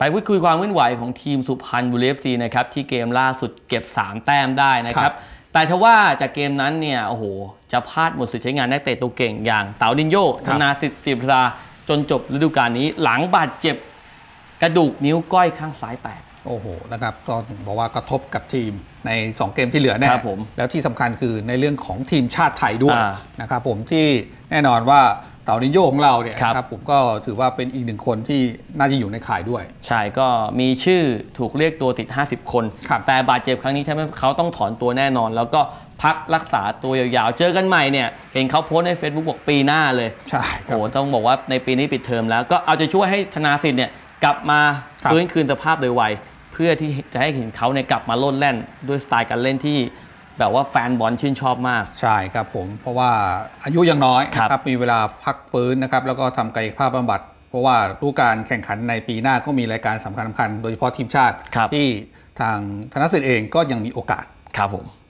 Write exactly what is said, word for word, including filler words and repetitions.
ไปพูดคุยความเคลื่อนไหวของทีมสุพรรณบุรี เอฟ ซี นะครับที่เกมล่าสุดเก็บสามแต้มได้นะครับแต่ทว่าจากเกมนั้นเนี่ยโอ้โหจะพลาดหมดสิทธิ์ใช้งานนักเตะตัวเก่งอย่างเต๋าดินโยธนาสิทธิ์ศิราจนจบฤดูกาลนี้หลังบาดเจ็บกระดูกนิ้วก้อยข้างซ้ายแตกโอ้โหนะครับก็บอกว่ากระทบกับทีมในสองเกมที่เหลือแน่แล้วที่สำคัญคือในเรื่องของทีมชาติไทยด้วยนะครับผมที่แน่นอนว่าเต่านิโยของเราเนี่ยครับผมก็ถือว่าเป็นอีกหนึ่งคนที่น่าจะอยู่ในข่ายด้วยใช่ก็มีชื่อถูกเรียกตัวติดห้าสิบคนแต่บาดเจ็บครั้งนี้ทำให้เขาต้องถอนตัวแน่นอนแล้วก็พักรักษาตัวยาวๆเจอกันใหม่เนี่ยเห็นเขาโพสต์ใน Facebook บอกปีหน้าเลยใช่โอ้ต้องบอกว่าในปีนี้ปิดเทอมแล้วก็เอาใจช่วยให้ธนาสิทธิ์เนี่ยกลับมาฟื้นคืนสภาพโดยไวเพื่อที่จะให้เห็นเขาเนี่ยกลับมาโลดแล่นด้วยสไตล์การเล่นที่แบบว่าแฟนบอลชื่นชอบมากใช่ครับผมเพราะว่าอายุยังน้อยครับมีเวลาพักฟื้นนะครับแล้วก็ทำกายภาพบำบัดเพราะว่าฤดูกาลแข่งขันในปีหน้าก็มีรายการสำคัญสำคัญโดยเฉพาะทีมชาติที่ทางธนสิทธิ์เองก็ยังมีโอกาสครับผม